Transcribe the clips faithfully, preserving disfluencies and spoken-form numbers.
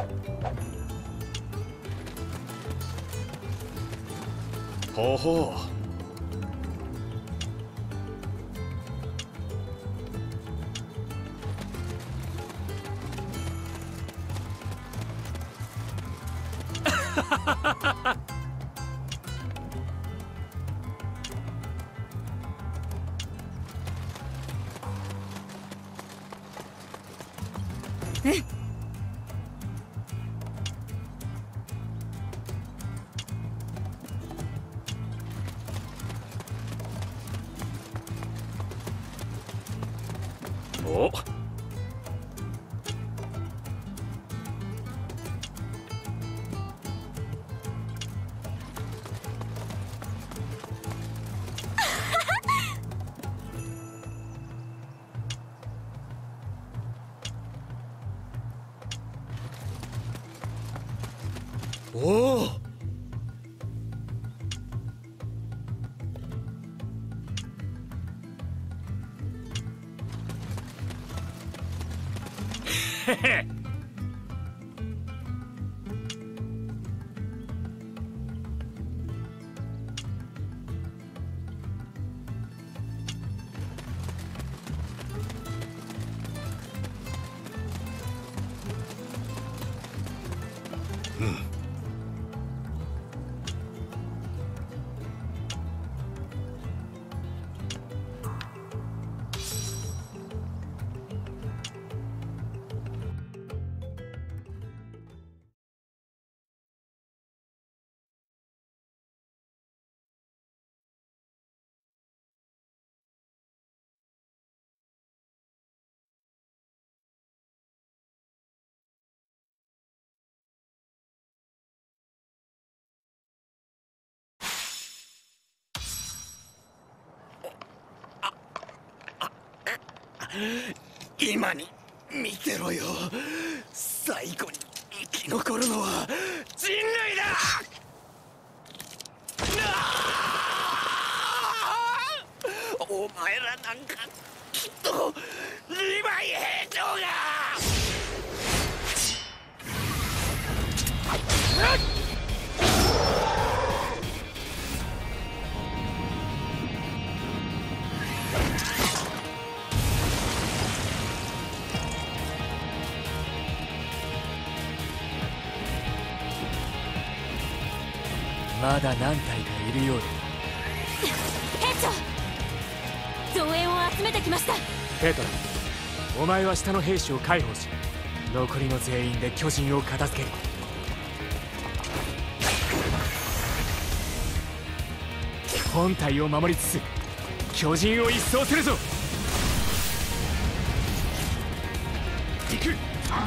ほほう。おっ。おお。へへ。うん。今に見てろよ。最後に生き残るのは人類だ。お前らなんかきっとリヴァイ兵長が。まだ何体かいるようだ。 兵長、増援を集めてきました。 ペトラ、お前は下の兵士を解放し、残りの全員で巨人を片付ける。本体を守りつつ巨人を一掃するぞ。行く。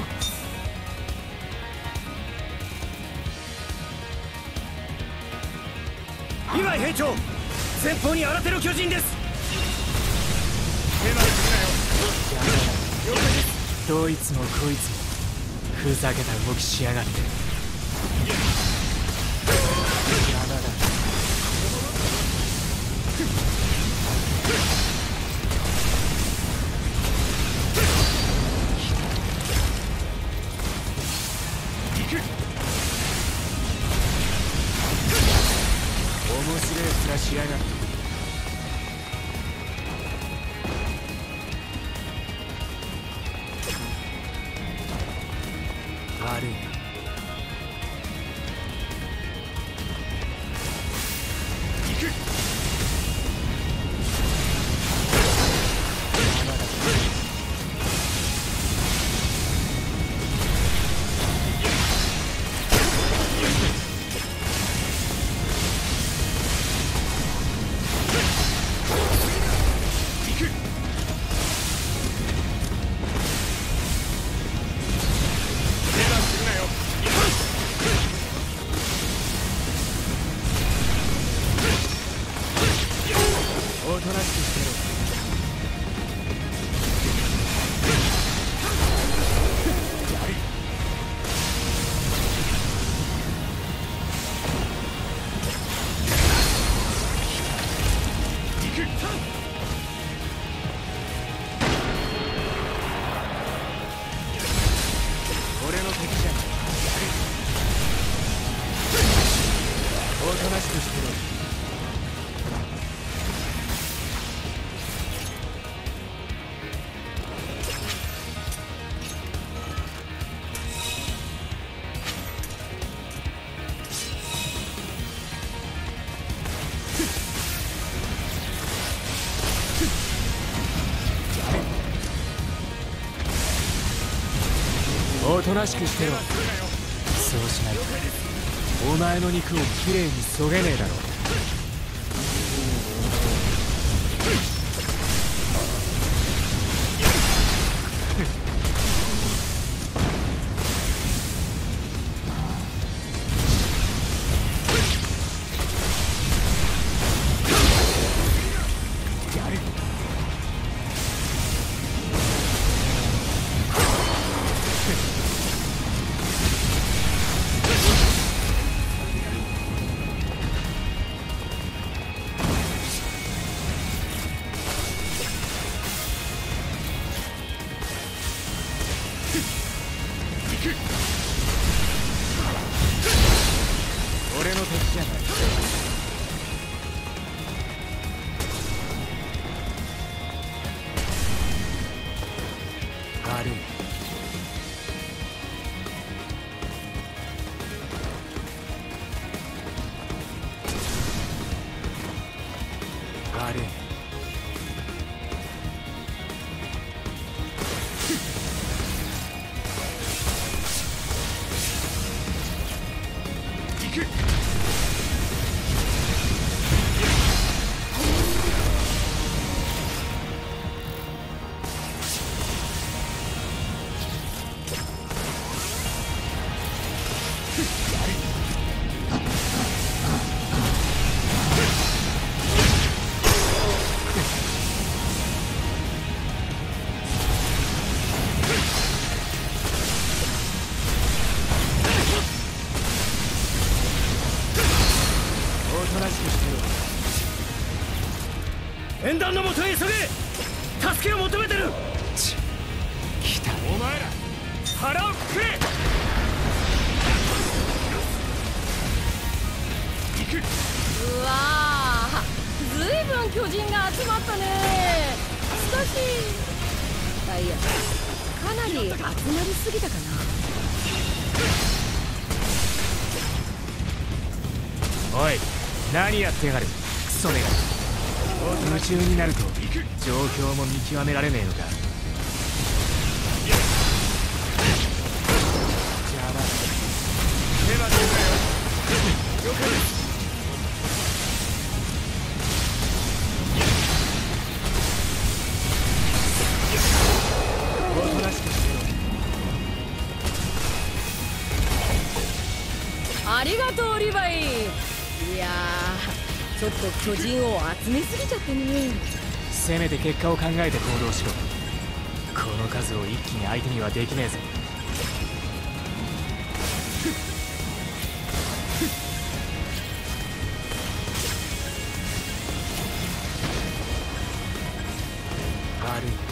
今兵長、前方に新手の巨人です。手までするなよ。どいつもこいつもふざけた動きしやがって。邪魔だ。行く。面白い面しやがって。悪いな。行く。邪魔だ。おとなしくしてろ。やる。行く。 くしてろ。おとなしくしてろ。そうしないとお前の肉をきれいにそげねえだろ。俺の敵じゃない。悪い。悪い。縁談のもとへ急げ。助けを求めてる。ち来た。お前ら腹をくくれ。行く。 うわー、ずいぶん巨人が集まったね。しかしあいやかなり集まりすぎたかな。 おい、何やってやがる。クソめが夢中になると状況も見極められねえのか。邪魔。手間するなよ。了解です。おとなしくしてろ。ありがとうリヴァイ。いやー、ちょっと巨人を集めすぎちゃってね。 せめて結果を考えて行動しろ。この数を一気に相手にはできねえぞ。悪い。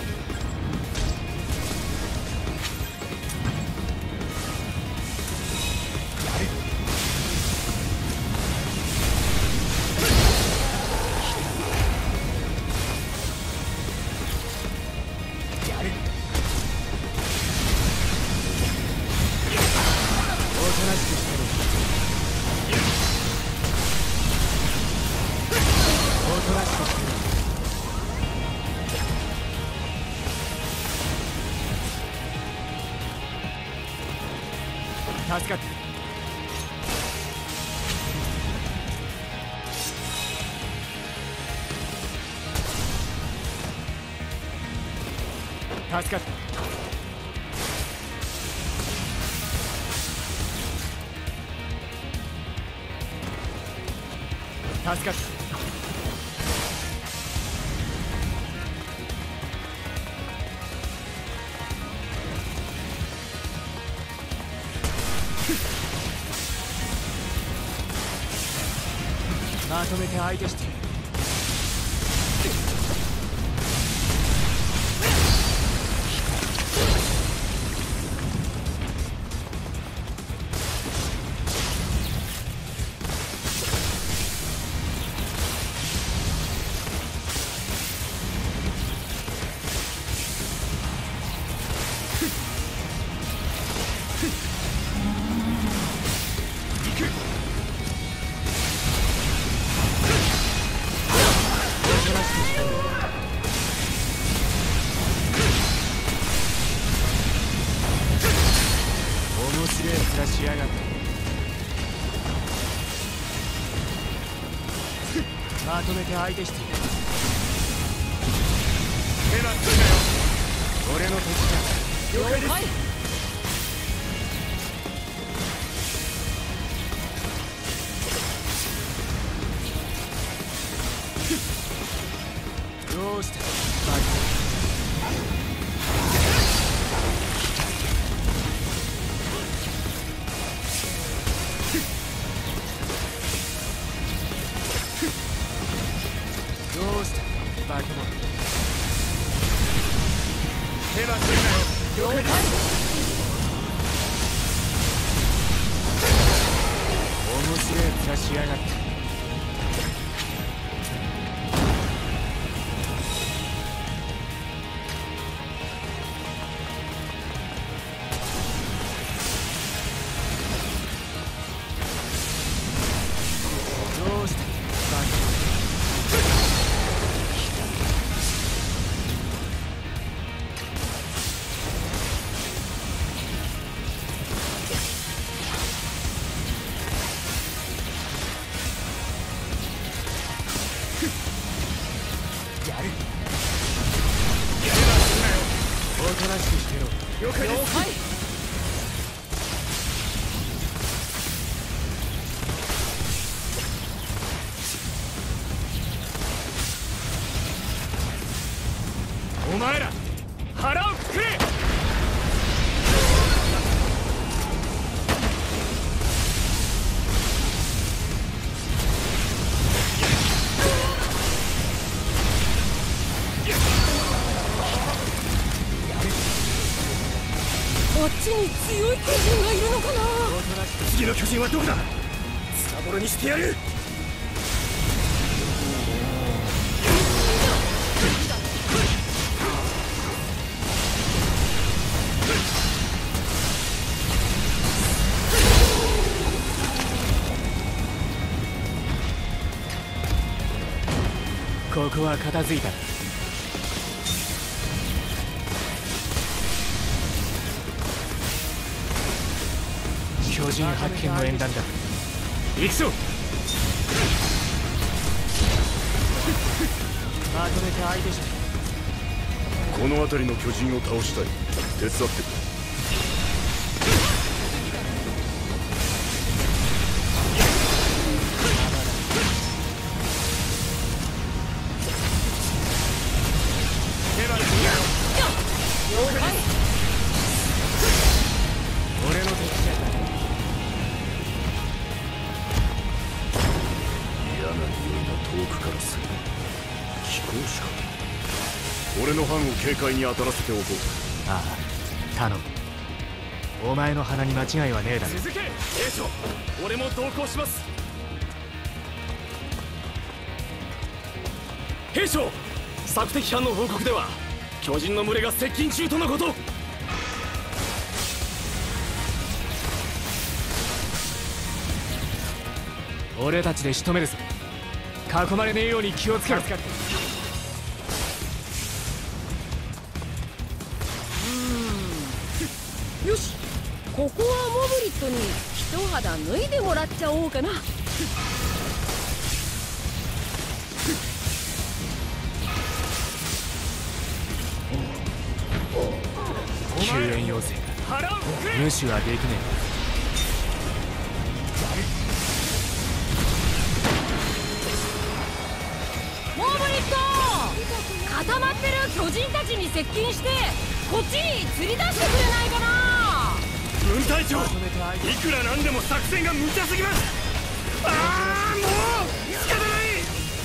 助かった。助かった。助かった。まとめて相手している。 白い面しやがって。まとめて相手している。手はするなよ。俺の敵だ。了解です。どうしたバカ。どうしたバケモン。手はするなよ。了解。面白い面しやがって。どうしたバケモン。やる。おとなしくしてろ。了解です。了解。お前ら腹をくくれ。 あっちに強い巨人がいるのかな。 次の巨人はどこだ。ツタボロにしてやる。ここは片付いた。巨人発見の縁談だ。行くぞ。まとめて相手して。 この辺りの巨人を倒したい。手伝ってくれ。 俺の敵じゃ。 嫌な匂いが遠くからする。飛行士か。俺の班を警戒に当たらせておこう。 ああ、頼む。お前の鼻に間違いはねえだろ。続け兵長。俺も同行します。兵長、索敵班の報告では巨人の群れが接近中とのこと。俺たちで仕留めるぞ。囲まれねえように気をつけろ。 うん。よし、ここはモブリットに一肌脱いでもらっちゃおうかな。 救援要請が無視はできねえ。 固まってる巨人たちに接近してこっちに釣り出してくれないかな。 分隊長、いくらなんでも作戦が無茶すぎます。ああ、もう仕方ない。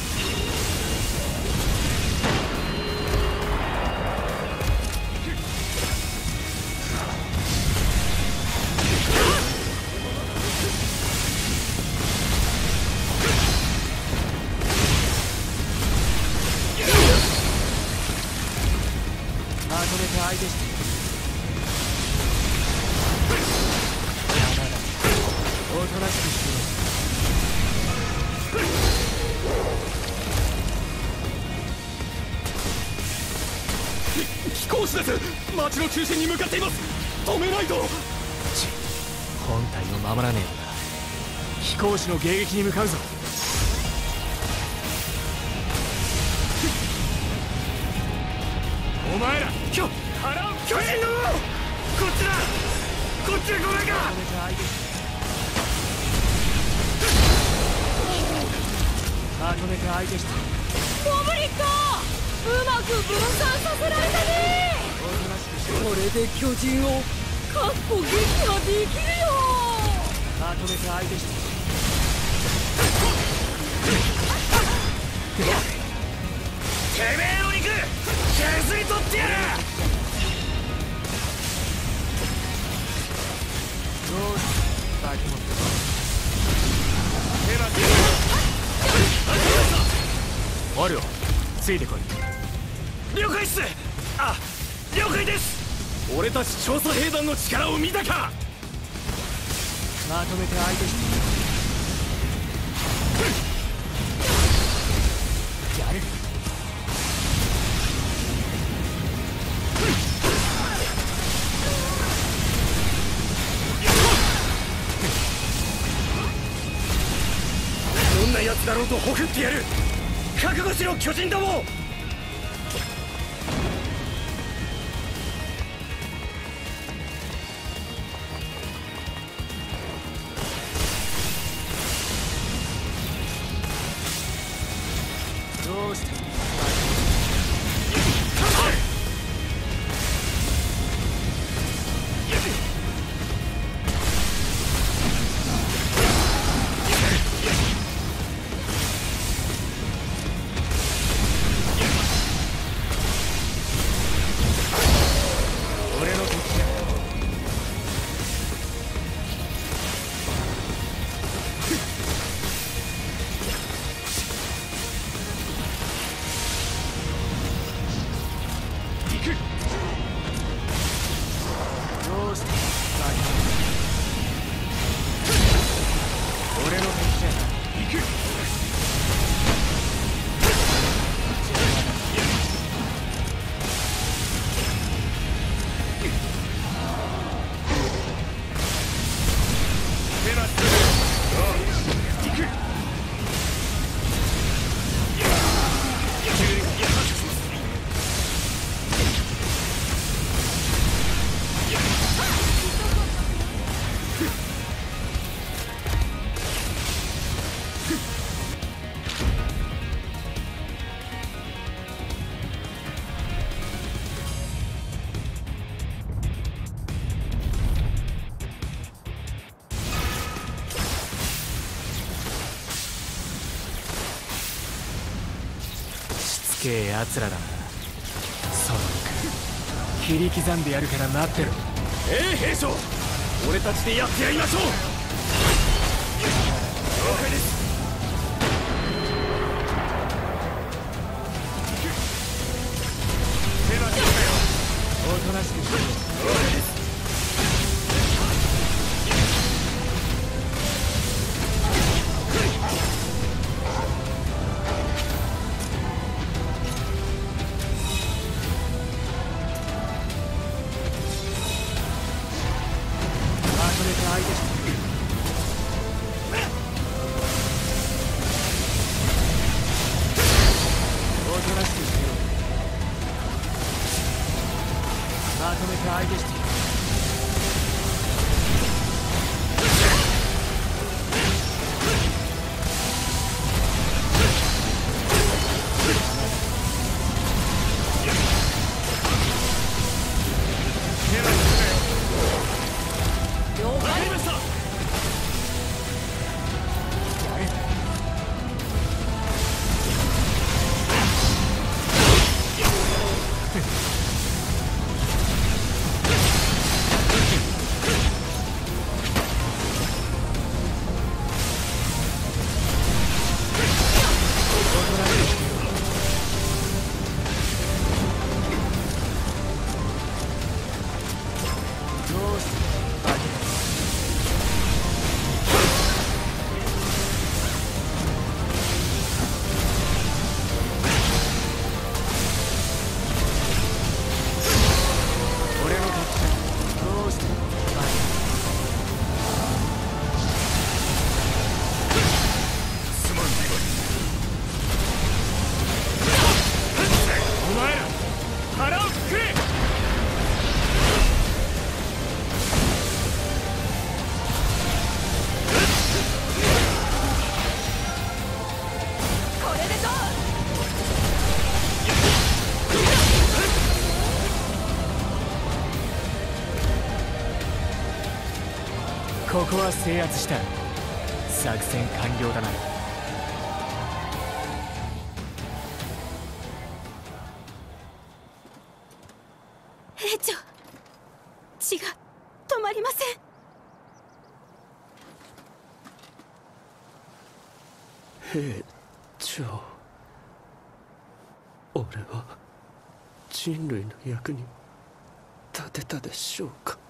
まとめて相手して。山だ。おとなしくしてろ。飛行士です。町の中心に向かっています。止めないと。ち本体を守らねえとな。飛行士の迎撃に向かうぞ。お前らきょ腹を巨人のこっちだ。こっちへ来ないか。まとめて相手して。 モブリット、うまく分散させられたね。これで巨人をかっこ撃破できるよ。 まとめて相手して。てめえの肉削り取ってやる。どうしたバキモン。手はあるよ、ついてこい。了解っす。あ、了解です。俺たち調査兵団の力を見たか。まとめて相手してやる。どんな奴だろうとほふってやる。覚悟しろ巨人ども。どうした。俺の敵だ。どうした。俺の敵だ。行く。しつけえ奴らだな。その肉切り刻んでやるから待ってろ。ええ兵長、俺たちでやってやりましょう。了解です。手はしろよ。おとなしくして。了解です。相手しておとなしくしてよ。まとめて相手して。 ここは制圧した。作戦完了だな。 兵長、血が止まりません。兵長、俺は人類の役に立てたでしょうか。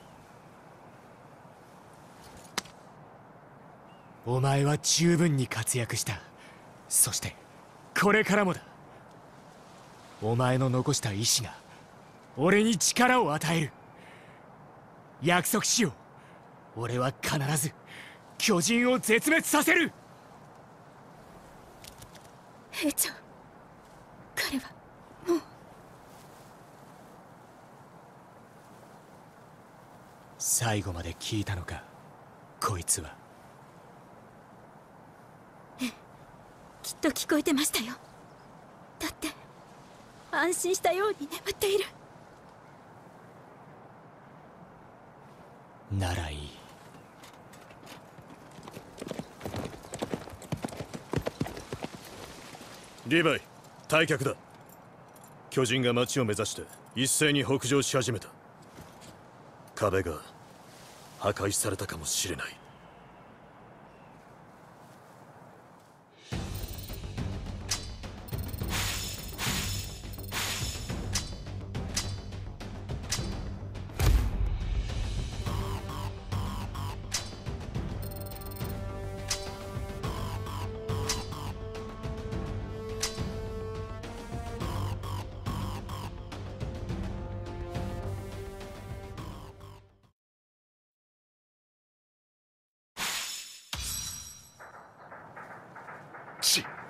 お前は十分に活躍した。そしてこれからもだ。お前の残した意志が俺に力を与える。約束しよう。俺は必ず巨人を絶滅させる。 兵長、彼はもう。 最後まで聞いたのか、こいつは。 きっと聞こえてましたよ。だって安心したように眠っている。 ならいい。 リヴァイ、退却だ。巨人が町を目指して一斉に北上し始めた。壁が破壊されたかもしれない。チッ